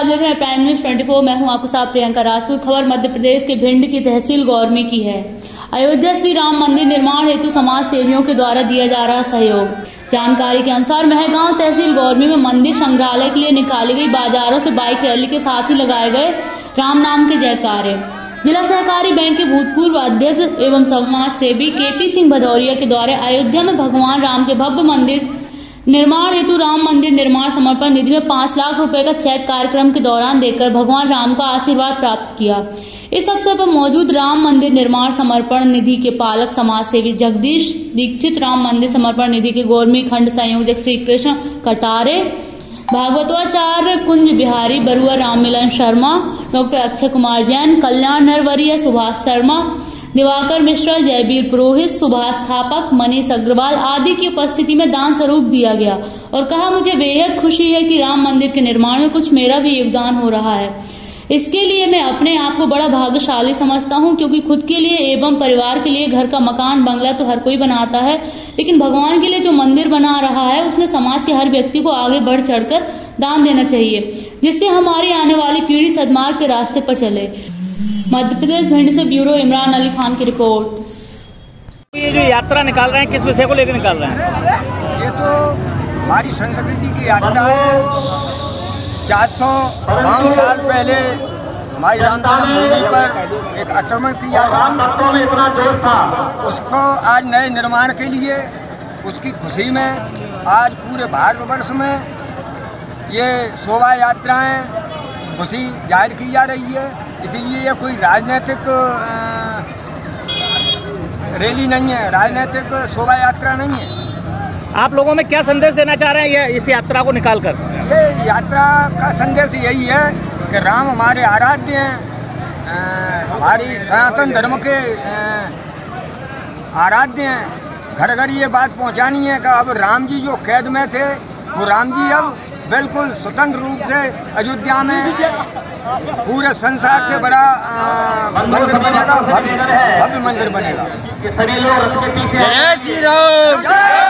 देख रहे हैं प्राइम न्यूज 24। मैं हूं आपके साथ प्रियंका राजपूत। खबर मध्य प्रदेश के भिंड की तहसील गौरमी की है। अयोध्या श्री राम मंदिर निर्माण हेतु समाज सेवियों के द्वारा दिया जा रहा सहयोग। जानकारी के अनुसार महगांव तहसील गौरमी में मंदिर संग्रहालय के लिए निकाली गई बाजारों से बाइक रैली के साथ ही लगाए गए राम नाम के जयकारे। जिला सहकारी बैंक के भूतपूर्व अध्यक्ष एवं समाज सेवी KP सिंह भदौरिया के द्वारा अयोध्या में भगवान राम के भव्य मंदिर निर्माण हेतु राम मंदिर निर्माण समर्पण निधि में 5 लाख रुपए का चेक कार्यक्रम के दौरान देकर भगवान राम का आशीर्वाद प्राप्त किया। इस अवसर पर मौजूद राम मंदिर निर्माण समर्पण निधि के पालक समाज सेवी जगदीश दीक्षित, राम मंदिर समर्पण निधि के गौरमी खंड संयोजक श्री कृष्ण कटारे, भागवतोचार्य कुंज बिहारी बरुआ, राम मिलन शर्मा, डॉक्टर अक्षय कुमार जैन, कल्याण नरवरिया, सुभाष शर्मा, दिवाकर मिश्रा, जयवीर पुरोहित, सुभाष थापक, मनीष अग्रवाल आदि की उपस्थिति में दान स्वरूप दिया गया और कहा, मुझे बेहद खुशी है कि राम मंदिर के निर्माण में कुछ मेरा भी योगदान हो रहा है। इसके लिए मैं अपने आप को बड़ा भाग्यशाली समझता हूं, क्योंकि खुद के लिए एवं परिवार के लिए घर का मकान बंगला तो हर कोई बनाता है, लेकिन भगवान के लिए जो मंदिर बना रहा है उसमें समाज के हर व्यक्ति को आगे बढ़ चढ़कर दान देना चाहिए, जिससे हमारी आने वाली पीढ़ी सद्मार्ग के रास्ते पर चले। मध्य प्रदेश भिंड से ब्यूरो इमरान अली खान की रिपोर्ट। ये जो यात्रा निकाल रहे हैं किस विषय को लेकर निकाल रहे हैं? ये तो हमारी संस्कृति की यात्रा है। 405 साल पहले हमारी रामजन्मभूमि पर एक आक्रमण किया था, उसको आज नए निर्माण के लिए उसकी खुशी में आज पूरे भारतवर्ष में ये शोभा यात्राएं खुशी जाहिर की जा रही है। इसीलिए ये कोई राजनीतिक रैली नहीं है, राजनीतिक शोभा यात्रा नहीं है। आप लोगों में क्या संदेश देना चाह रहे हैं ये इस यात्रा को निकालकर? ये यात्रा का संदेश यही है कि राम हमारे आराध्य हैं, हमारी सनातन धर्म के आराध्य हैं। घर घर ये बात पहुंचानी है कि अब राम जी जो कैद में थे वो राम जी अब बिल्कुल स्वतंत्र रूप से अयोध्या में पूरे संसार से बड़ा मंदिर बनेगा, भव्य मंदिर बनेगा। जय श्री राम।